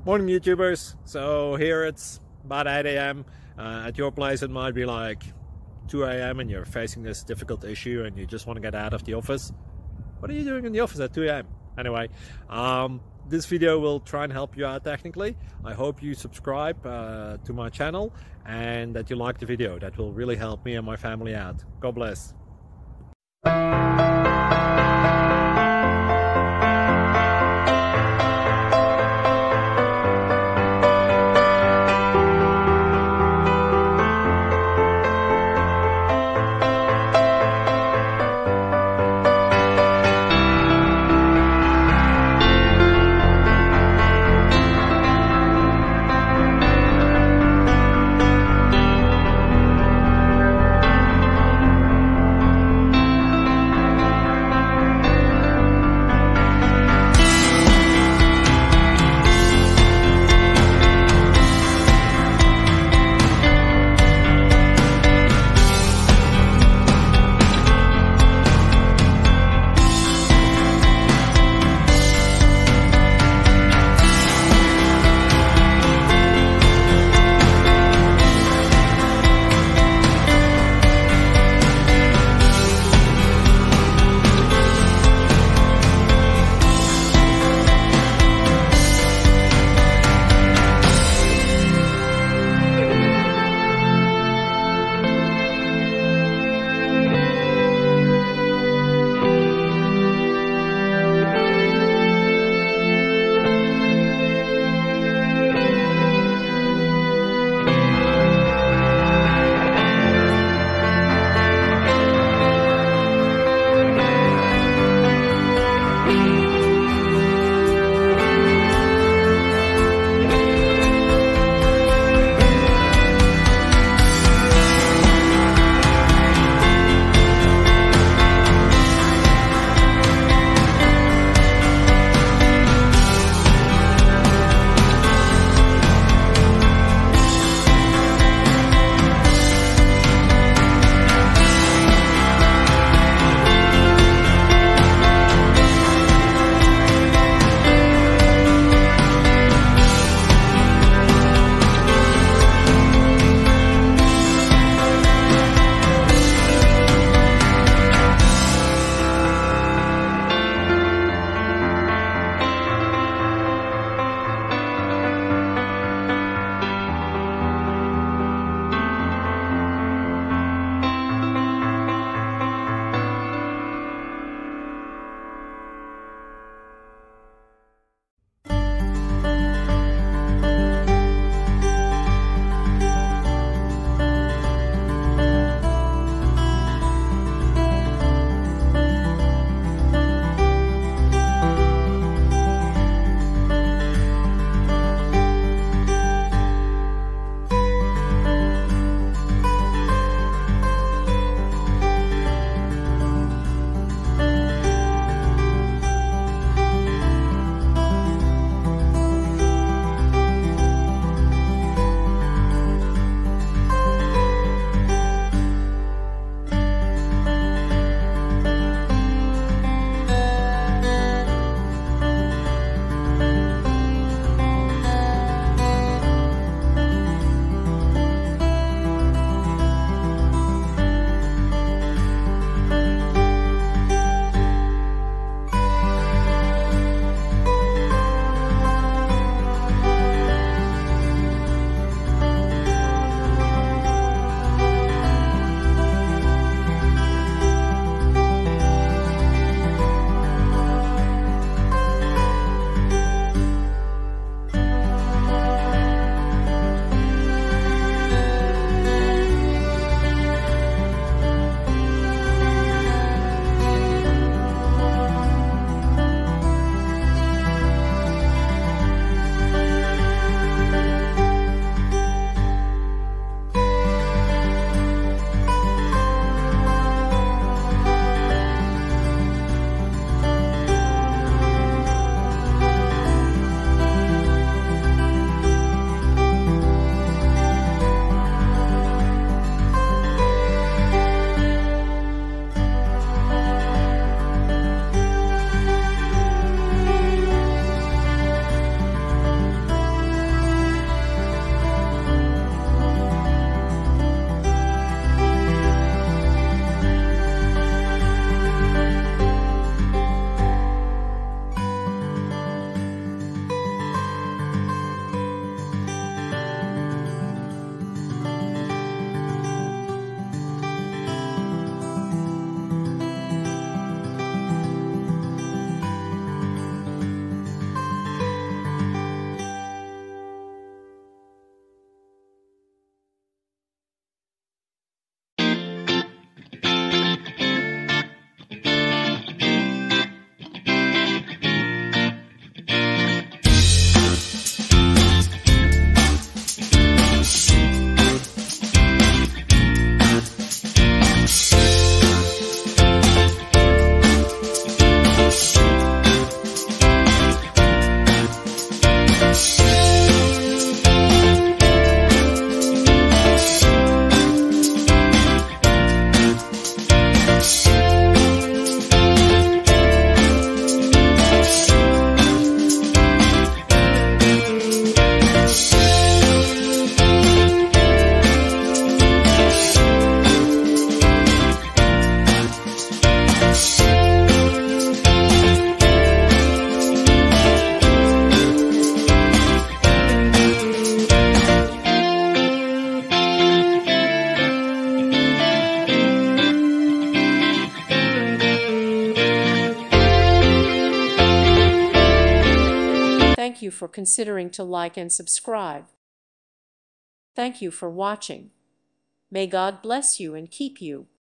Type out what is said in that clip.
Morning YouTubers. So here it's about 8 a.m. At your place it might be like 2 a.m. and you're facing this difficult issue and you just want to get out of the office. What are you doing in the office at 2 a.m.? Anyway, this video will try and help you out technically. I hope you subscribe to my channel and that you like the video. That will really help me and my family out. God bless. for considering to like and subscribe. Thank you for watching. May God bless you and keep you.